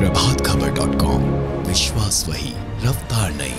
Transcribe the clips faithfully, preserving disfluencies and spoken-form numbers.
Prabhat Khabar dot com, विश्वास वही, रफ्तार नहीं।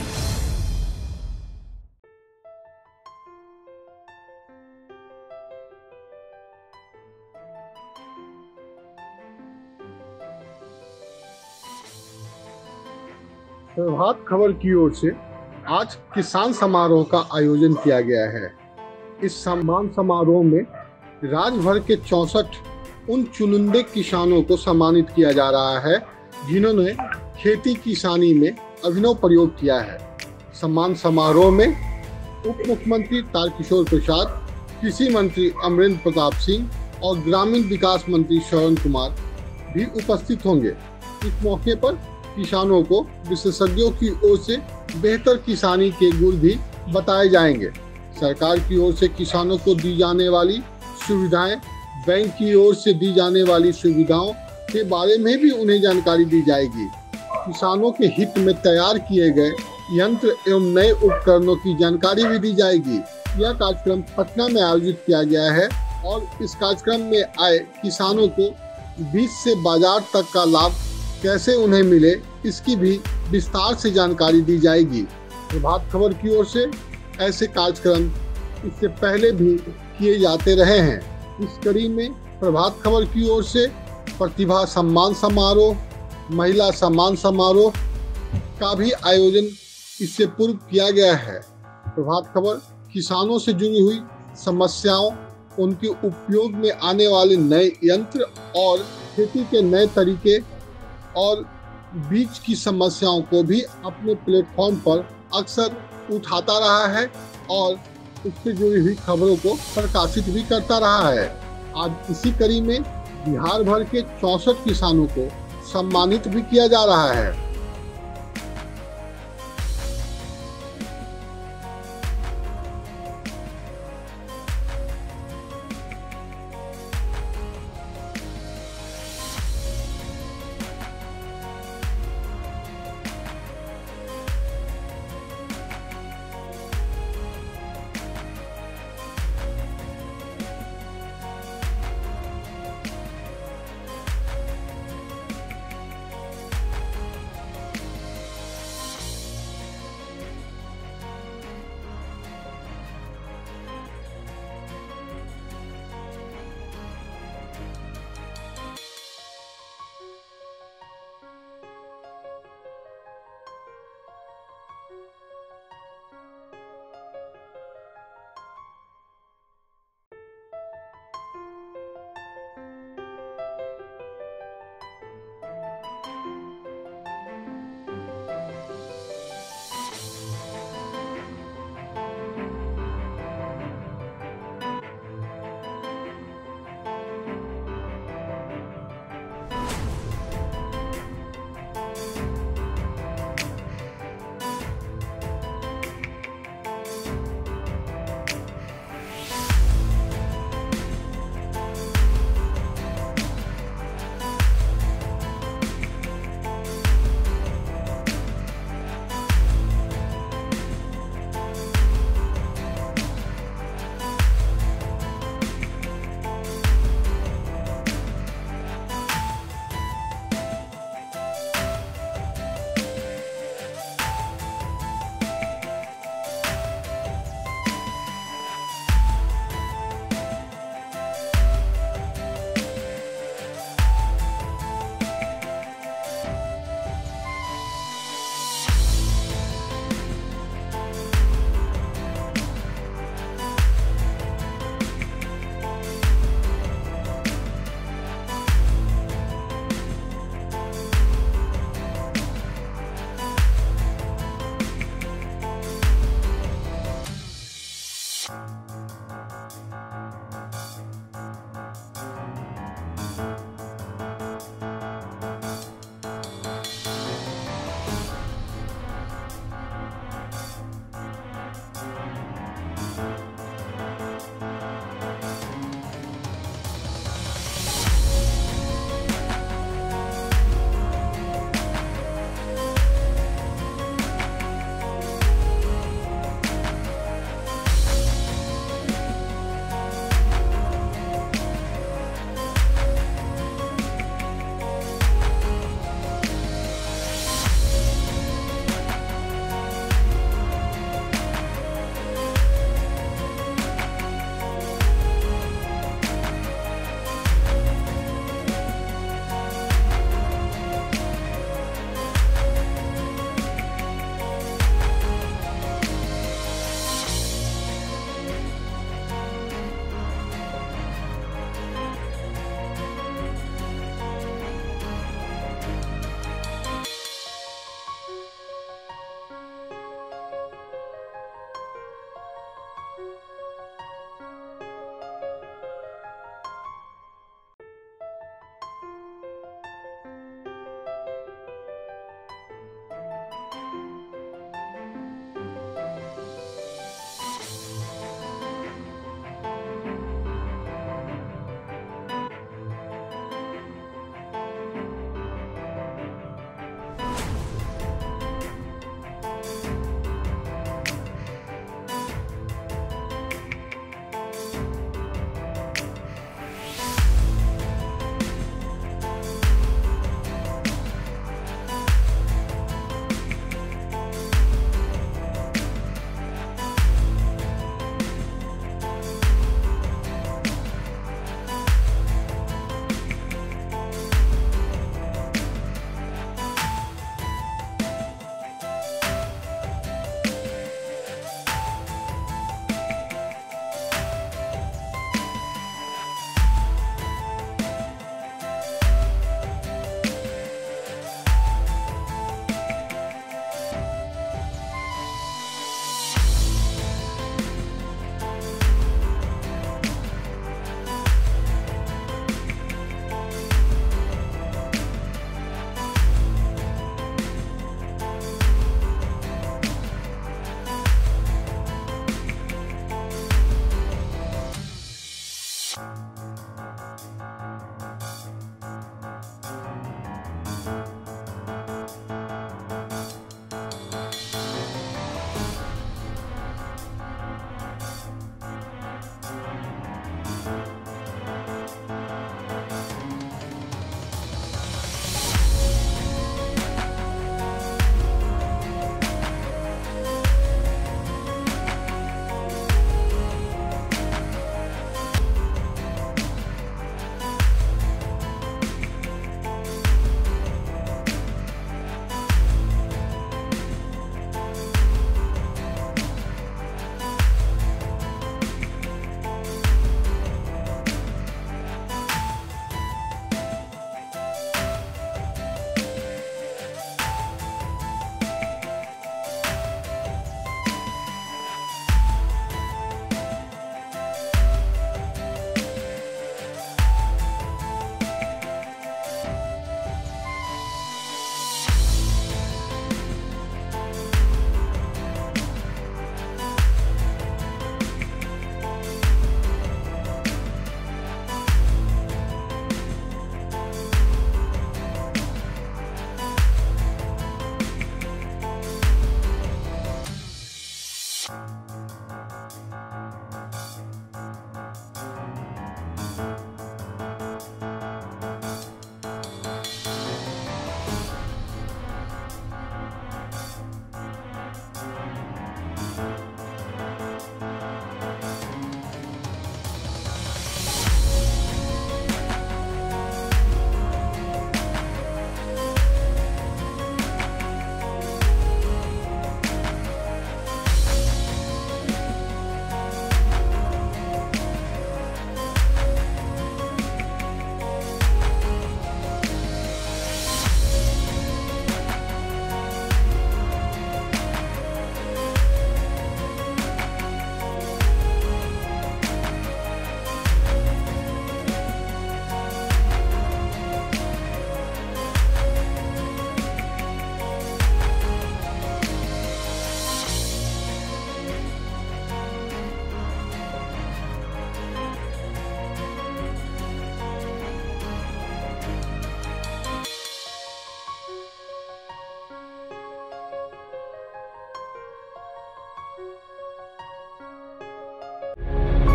प्रभात खबर की ओर से आज किसान समारोह का आयोजन किया गया है। इस सम्मान समारोह में राज्य भर के चौसठ उन चुनिंदे किसानों को सम्मानित किया जा रहा है जिन्होंने खेती किसानी में अभिनव प्रयोग किया है। सम्मान समारोह में उप मुख्यमंत्री तारकिशोर प्रसाद, कृषि मंत्री अमरेंद्र प्रताप सिंह और ग्रामीण विकास मंत्री श्रवण कुमार भी उपस्थित होंगे। इस मौके पर किसानों को विशेषज्ञों की ओर से बेहतर किसानी के गुर भी बताए जाएंगे। सरकार की ओर से किसानों को दी जाने वाली सुविधाएं, बैंक की ओर से दी जाने वाली सुविधाओं के बारे में भी उन्हें जानकारी दी जाएगी। किसानों के हित में तैयार किए गए यंत्र एवं नए उपकरणों की जानकारी भी दी जाएगी। यह कार्यक्रम पटना में आयोजित किया गया है और इस कार्यक्रम में आए किसानों को बीज से बाजार तक का लाभ कैसे उन्हें मिले, इसकी भी विस्तार से जानकारी दी जाएगी। प्रभात खबर की ओर से ऐसे कार्यक्रम इससे पहले भी किए जाते रहे हैं। इस कड़ी में प्रभात खबर की ओर से प्रतिभा सम्मान समारोह, महिला सम्मान समारोह का भी आयोजन इससे पूर्व किया गया है। प्रभात खबर किसानों से जुड़ी हुई समस्याओं, उनके उपयोग में आने वाले नए यंत्र और खेती के नए तरीके और बीज की समस्याओं को भी अपने प्लेटफॉर्म पर अक्सर उठाता रहा है और उससे जुड़ी हुई खबरों को प्रकाशित भी करता रहा है। आज इसी कड़ी में बिहार भर के चौसठ किसानों को सम्मानित भी किया जा रहा है।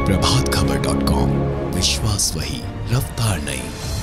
प्रभात खबर डॉट कॉम, विश्वास वही, रफ्तार नहीं।